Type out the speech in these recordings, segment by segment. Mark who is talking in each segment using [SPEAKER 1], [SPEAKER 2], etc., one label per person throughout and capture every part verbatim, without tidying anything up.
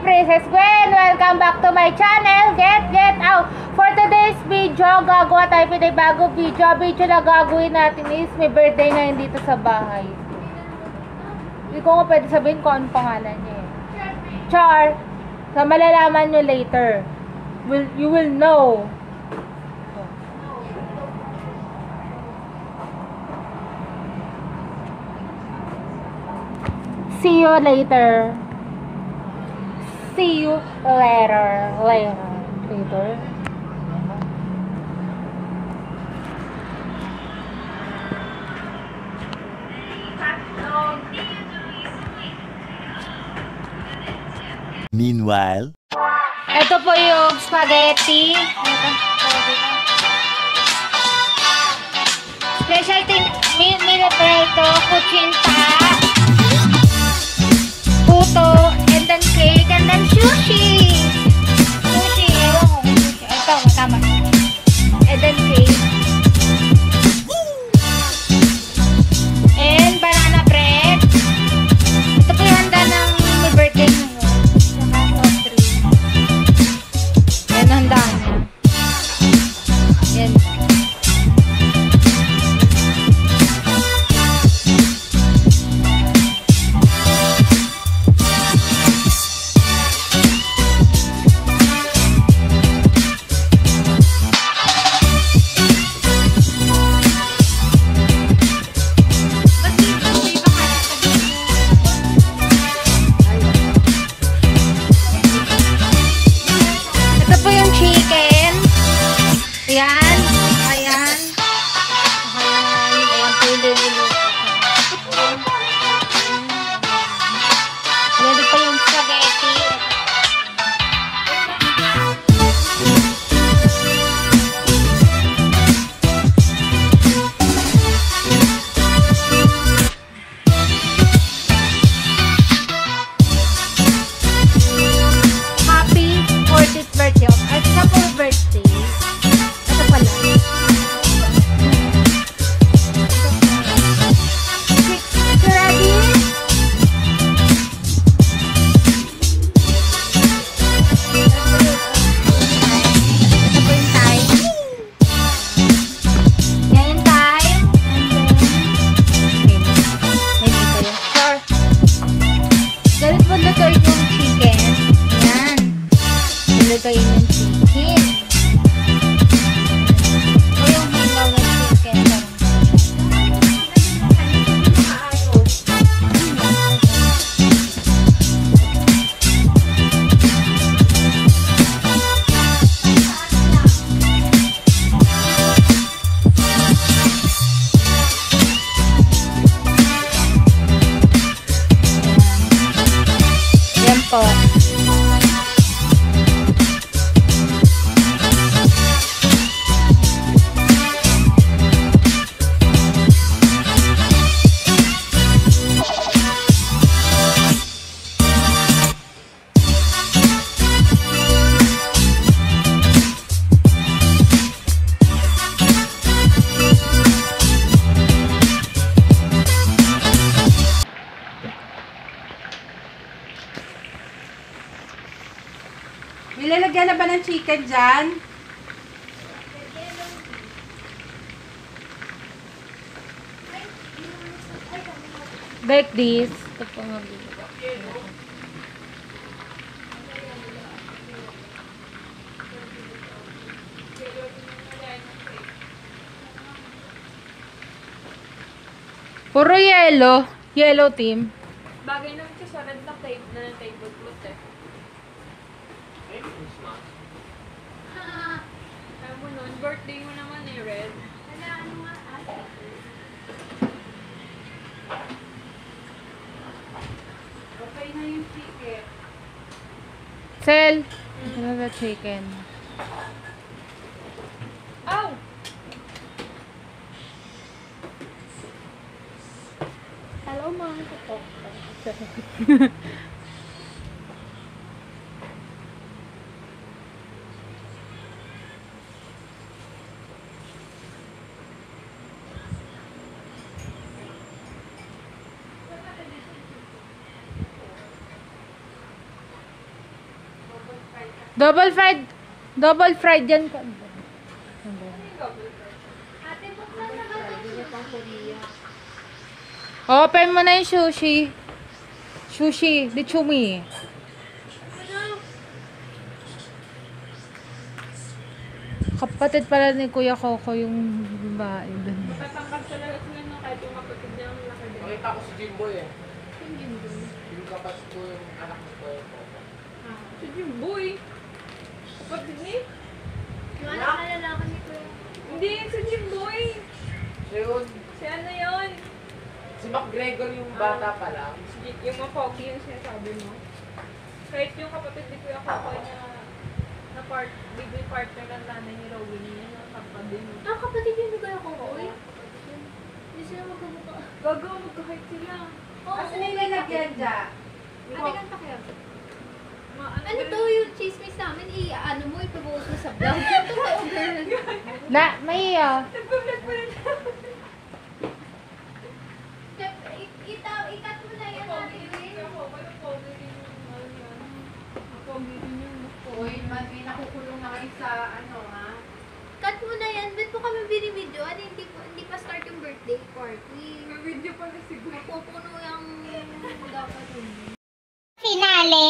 [SPEAKER 1] Princess Gwen! Welcome back to my channel! Get, get out! For today's video, gagawa tayo pinagbago video. Video na gagawin natin is may birthday ngayon dito sa bahay. Hindi ko nga pwede sabihin kung anong pangalan niya eh. Char! So, malalaman nyo later. Will, you will know. See you later. See you later. Later. Later.
[SPEAKER 2] Meanwhile,
[SPEAKER 1] ito po yung spaghetti. Specialty Milito, kuchinta, puto, and then cake, and then sushi. Sushi, ewan ko kung sushi. Ito, tama. And then cake. And banana bread. Ito po yung handa ng may birthday ngayon. Saka soft drink. Yan, handa niya. Yan. Ayan, ayan. Ayan, ayan po yung niluluto. Ayan pa yung spaghetti. Happy fortieth birthday. At sa po birthday. Lagay ng chicken. O yung hilaw ng chicken. Yan po.
[SPEAKER 3] Nilalagyan na ba ng chicken dyan?
[SPEAKER 1] Like this. Ito po nga. Puro yellow. Yellow team.
[SPEAKER 4] Bagay naman siya sa red na tape na tablecloth eh. Alam mo nun, birthday mo naman eh, red. Okay na yung chicken.
[SPEAKER 1] Sel. Ito na the chicken.
[SPEAKER 4] Ow!
[SPEAKER 1] Hello mga katok. Double fried. Double fried yan.
[SPEAKER 4] Ate, buksan na ba? Pang Korea.
[SPEAKER 1] Open mo na yung sushi. Sushi. Lichumi. Kapatid pala ni Kuya Coco yung babae doon.
[SPEAKER 4] Tatangkad talaga sila nung kahit yung kapatid niya ang laki din.
[SPEAKER 2] Nakita ko si Jimboy eh.
[SPEAKER 4] Yung Jimboy.
[SPEAKER 2] Yung kapatid ko yung anak ko eh.
[SPEAKER 4] Ah, si Jimboy. Kapatid ni?
[SPEAKER 5] Yung anak na lalaki ni Kuya.
[SPEAKER 4] Hindi, si Jimboy.
[SPEAKER 2] Siya yun.
[SPEAKER 4] Si ano yun?
[SPEAKER 2] Si McGregor yung bata pa lang.
[SPEAKER 4] Si yung mga pogi yung sinasabi mo. Kahit yung kapatid ni Kuya Kokoy na na part, baby partner ng nanay ni Rowin, yun ang kapatid din.
[SPEAKER 5] Ah, kapatid yun ni Kuya Kokoy? Hindi sila magkabuka.
[SPEAKER 4] Gagawa magkahit sila.
[SPEAKER 5] Oo,
[SPEAKER 3] Asan yung lalagyan dyan?
[SPEAKER 5] Ate kang pakiyak.
[SPEAKER 4] Ma,
[SPEAKER 5] Ano to yung chismis namin? I, ano mo, ipabuhos mo sa vlog. Totoo, girl.
[SPEAKER 1] La, may ah.
[SPEAKER 4] Nagpa-vlog pa rin.
[SPEAKER 5] Itaw, ikat mo na yan natin, Will.
[SPEAKER 3] Uy, man, may nakukulong na kayo sa ano, ha?
[SPEAKER 5] Cut mo na yan. Ba't po kami binibidyoan? Hindi, po, hindi pa start yung birthday party.
[SPEAKER 4] May video pa na siguro.
[SPEAKER 5] Mapupuno yung dapat yun.
[SPEAKER 6] Finale.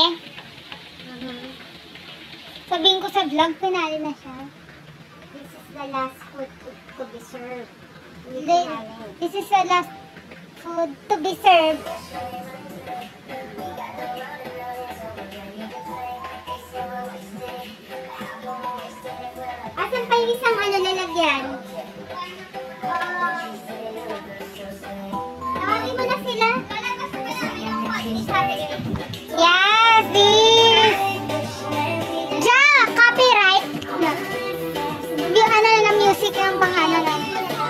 [SPEAKER 6] Sabihin ko sa vlog, finale na siya.
[SPEAKER 7] This is the last food to, to be served.
[SPEAKER 6] Thi- This is the last food to be served. Asan pa yung isang ano lalagyan? Tawagin mo na sila. Yes, this. Ja, copyright. Yung ano na music ang pangalan na.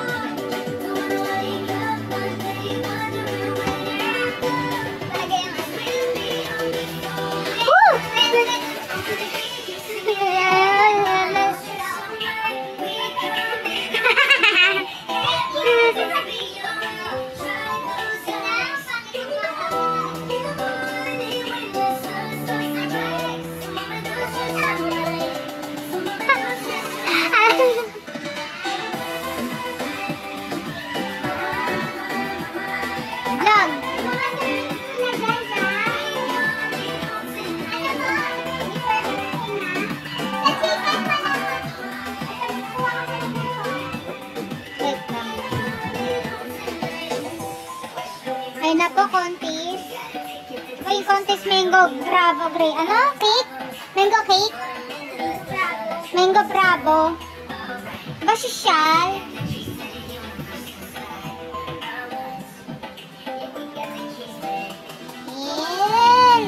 [SPEAKER 6] Vlog. Ay nako, contest. Ay, contest mango bravo gray. Ano? Cake? Mango cake? Mango bravo. Ba social? Yan.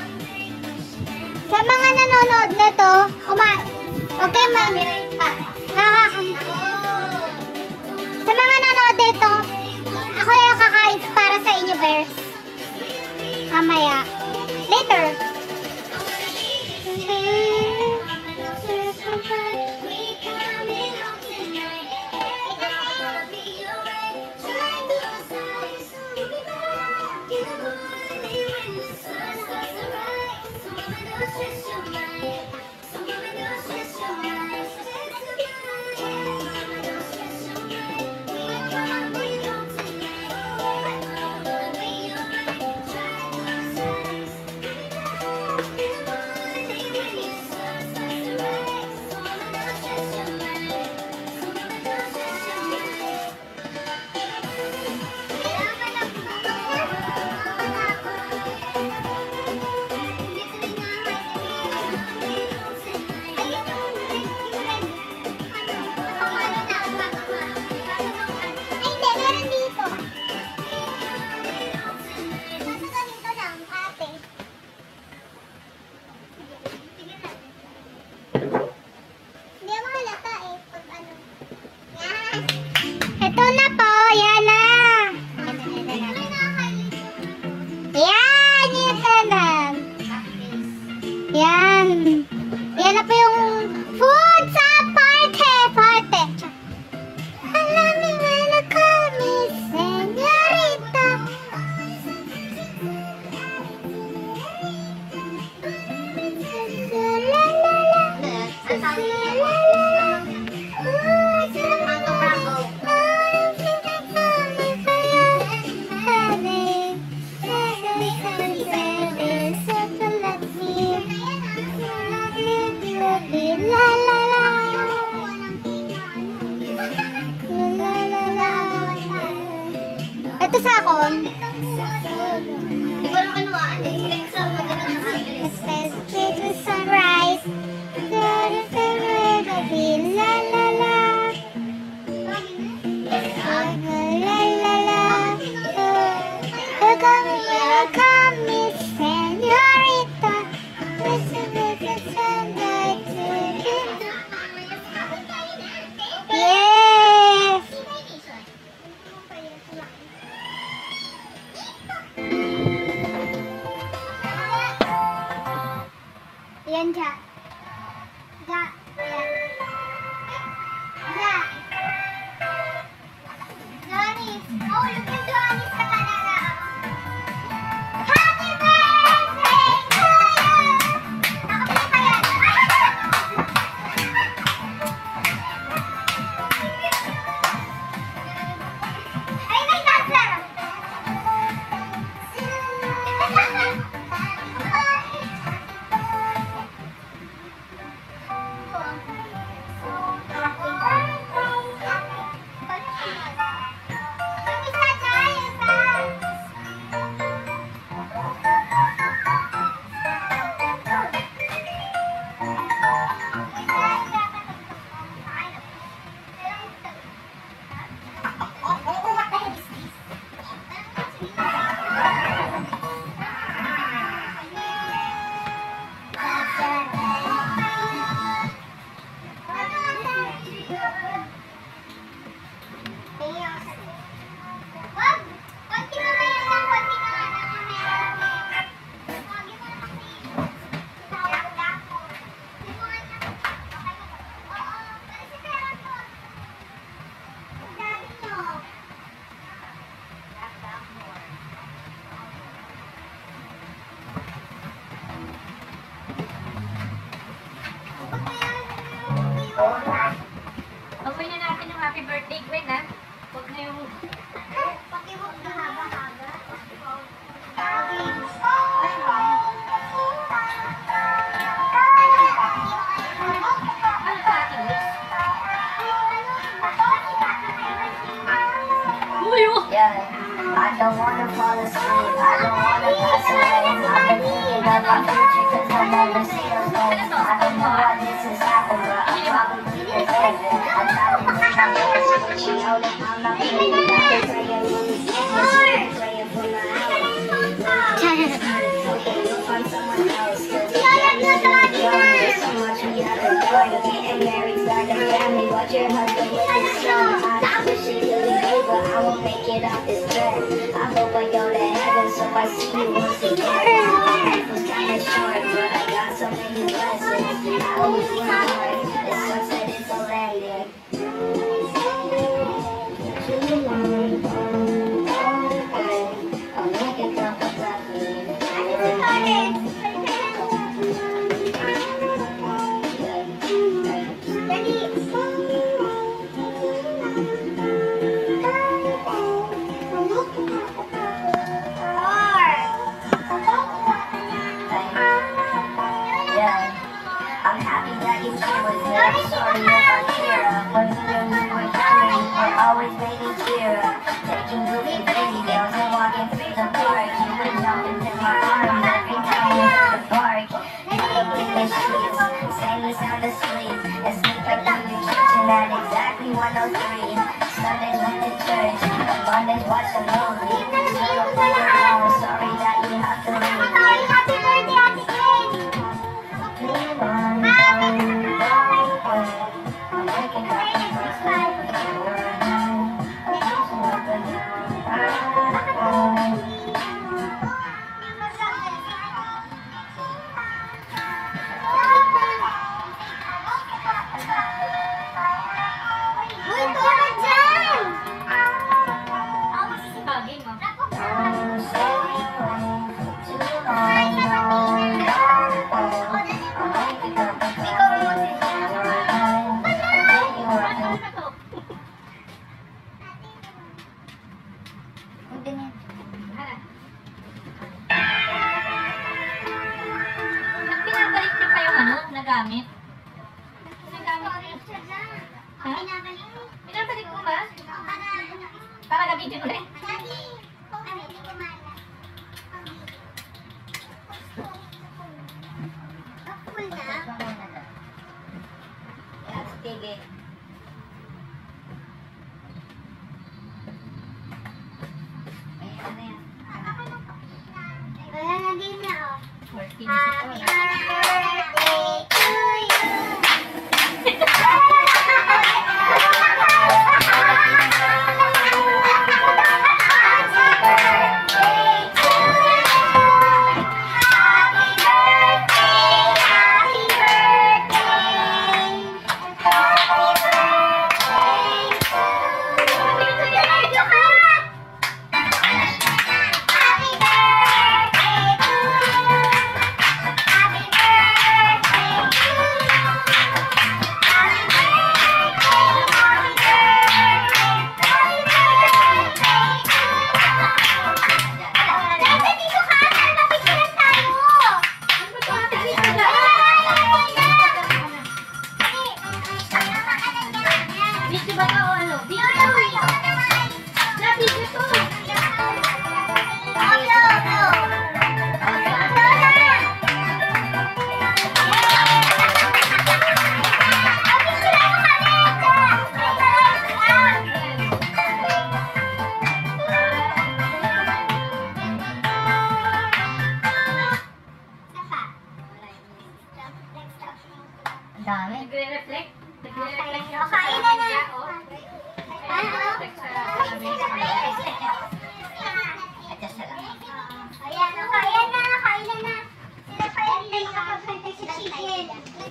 [SPEAKER 6] Sa mga nanonood nito, uma... Okay, ma... Ah, nakaka... Sa mga nanonood nito, ako yung kakain para sa inyo, Bears. Mamaya. Later. Miss Senorita, Miss Miss Senorita. Yes! Yan, Ja. Ja. Yan. Ja. Johnny. Oh, look at Johnny sa kanila. Happy birthday to you! Nakapili pa yan. Ay, may dancer! Wag! Wag kinamayan ng konti ka nga ng meron. Wag yung mga Dako. Oo, pero si Pera ko. Ang dami nyo.
[SPEAKER 5] Amoy na natin yung happy birthday, Gwen, ha? Huwag na yung...
[SPEAKER 6] Pakiwag na haba-haba.
[SPEAKER 5] Ano ba ating wish?
[SPEAKER 8] Yeah, I don't wanna fall asleep. I don't wanna pass away. I've been thinking of my future cause I'll never see those goals. I don't know why this has happened, but I'm probably forgiven. I try to do my best, but you know that I'm not good enough. I'm praying for the sickness, praying for my health. Okay, you'll find someone else. Cause it's getting young. There's so much we haven't done. Getting married, starting a family, but your husband with his son. I wish it could be great, but I won't make it out this bed. I hope I go to heaven, so I see you once again. Life was kinda short, but I got so many blessings. I always work hard. It sucks that it's all ending. I'll make a cup of coffee. Yeah, I'm happy that you came with me. I'm sorry if I tear up. When you knew we were coming, we're always making cheer up. Taking goofy baby girls and walking through the park. You would jump into my arms every time we hit the park. Taking the sheets, saying the sound asleep. And sneak back to your kitchen at exactly one oh three. Sundays went to church, and Mondays watched a movie. So don't play alone, sorry that you have to leave.
[SPEAKER 6] Happy birthday, Ate Gwen! Uy, tulad dyan!
[SPEAKER 5] Bagay mo. Pinabalik niyo pa yung ano, nagamit? Nagamit niyo? Ha? Pinabalik mo ba? Para gamitin ulit?
[SPEAKER 8] Sige. Ayan na yan.
[SPEAKER 5] Birthday na si Paul.
[SPEAKER 6] Happy birthday to you.
[SPEAKER 5] Dito ba ka o ano? Dito ba kayo? Lapit ito.
[SPEAKER 6] Ang dami.
[SPEAKER 5] Nagre-reflect. Nagre-reflect yung
[SPEAKER 6] Kain na na.
[SPEAKER 5] oh.
[SPEAKER 6] Ano?
[SPEAKER 5] Adjust na lang.
[SPEAKER 6] Ayan, o, kain na, kain na na. Sila pa yung nakakapagpantay sa chicken.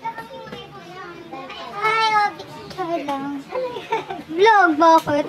[SPEAKER 6] Ay, oh, sabi lang. Vlog, bakit?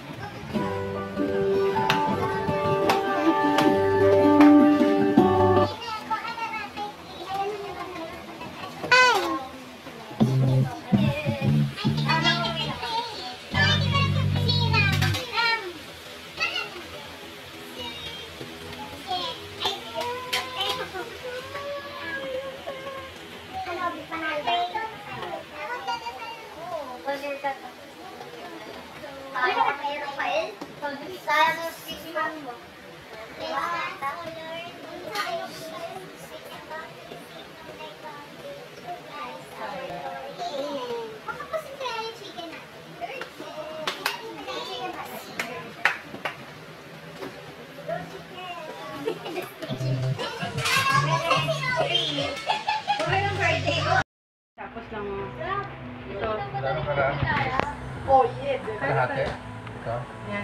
[SPEAKER 3] Tapos lang ito.
[SPEAKER 9] Gano'n ka lang?
[SPEAKER 3] Oh, yeah.
[SPEAKER 9] Kalahati? Ito?
[SPEAKER 3] Yan.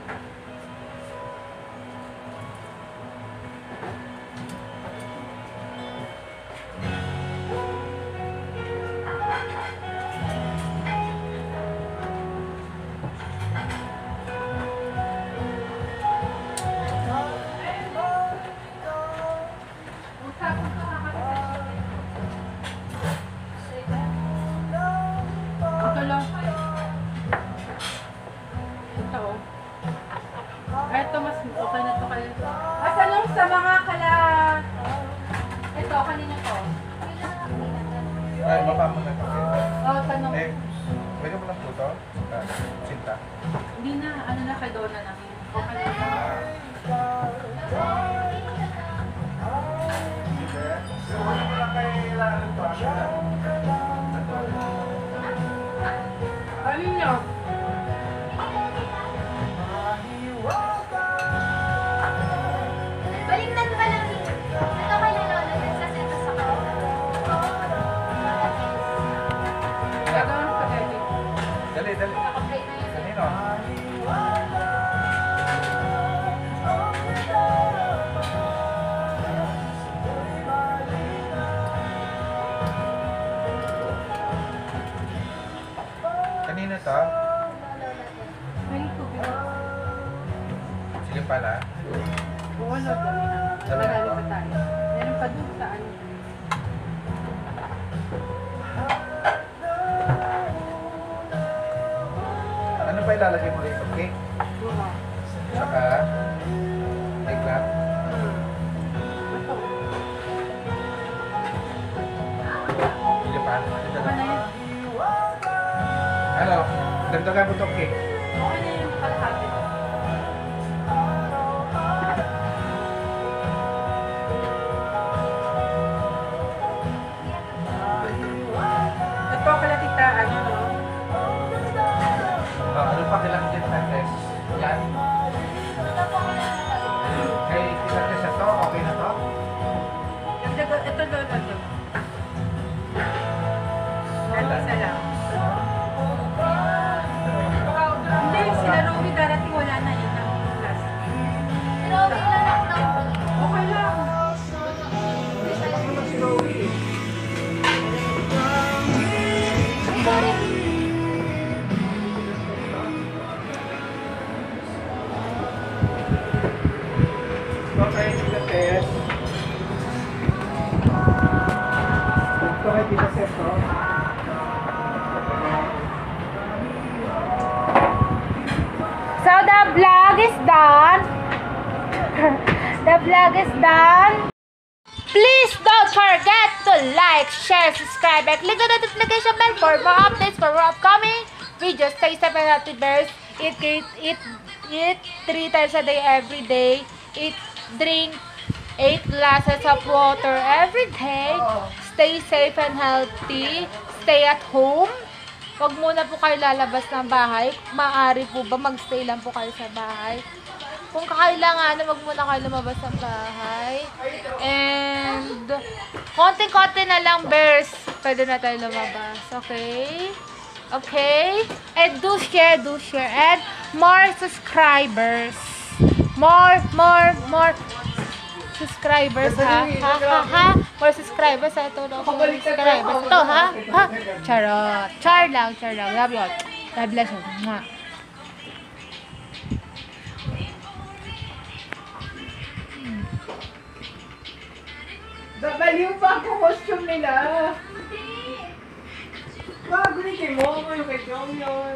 [SPEAKER 3] Ito lang. Ito oh. Ito mas okay na to kayo. Asa lang sa mga kala... Ito, kanina to.
[SPEAKER 9] Ay, baba mo na ito.
[SPEAKER 3] Oh, tanong.
[SPEAKER 9] Eh, pwede mo lang po ito? Ah, Sinta.
[SPEAKER 3] Hindi na, ano na kay Donna na. Okay na.
[SPEAKER 9] Wala mo lang kailangan ito.
[SPEAKER 3] Alin niyo?
[SPEAKER 6] Baliktad ba lang dito? Ito kay na Lola, kasi ito sa ko.
[SPEAKER 3] Gagawin ko spaghetti.
[SPEAKER 9] Dali, dali.
[SPEAKER 3] Naka-plate na yun.
[SPEAKER 9] Kanino? Kanino to?
[SPEAKER 3] May tubig.
[SPEAKER 9] Sige pala.
[SPEAKER 3] Oo, no, dami na.
[SPEAKER 9] Dami na
[SPEAKER 3] Marami
[SPEAKER 9] to.
[SPEAKER 3] pa tayo. Meron pa dun sa ano.
[SPEAKER 9] Ano ba ilalagay mo rito? Cake?
[SPEAKER 3] Oo.
[SPEAKER 9] Saka? Eggplant?
[SPEAKER 3] Ito.
[SPEAKER 9] Sige pa.
[SPEAKER 3] Saka na yun.
[SPEAKER 9] Ano? Dagdagan mo itong cake.
[SPEAKER 3] Okay na yung kalahati. Ito pala tita, ano no?
[SPEAKER 9] Oh, ano pa kailangan dyan sa test? Yan. Kay kita test na to, okay na to?
[SPEAKER 3] Yung
[SPEAKER 1] done, please don't forget to like, share, subscribe, and click the notification bell for more updates for more upcoming videos. Stay safe and healthy, bears. Eat, eat, eat, eat three times a day every day. Eat, drink eight glasses of water every day. Stay safe and healthy. Stay at home. Huwag muna po kayo lalabas ng bahay. Maaari po ba magstay lang po kayo sa bahay? Kung kakailangan, wag muna kayo lumabas ng bahay. And, konting-konti na lang, bears. Pwede na tayo lumabas. Okay? Okay? And do share, do share. And more subscribers. More, more, more subscribers, ha? Ha, ha, ha? More subscribers, ha? Ito, no? Subscribers. Ito, ha? Ha? Charot. Char lang, char lang. Love you all. God bless you. Mwah.
[SPEAKER 3] Babaliw pa ako costume nila. Bago ni Kimo, ako yung kay Jong yun.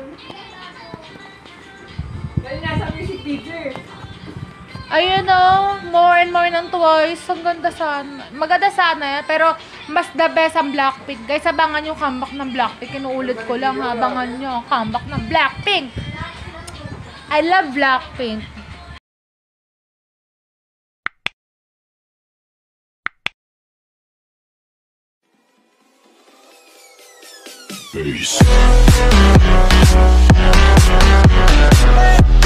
[SPEAKER 3] Dahil nasa music video.
[SPEAKER 1] Ayun o, more and more ng toys. Ang ganda sana. Maganda sana, pero mas the best ang Blackpink. Guys, abangan yung comeback ng Blackpink. Inuulit ko lang, ha? Abangan nyo ang comeback ng Blackpink. I love Blackpink.
[SPEAKER 10] Peace.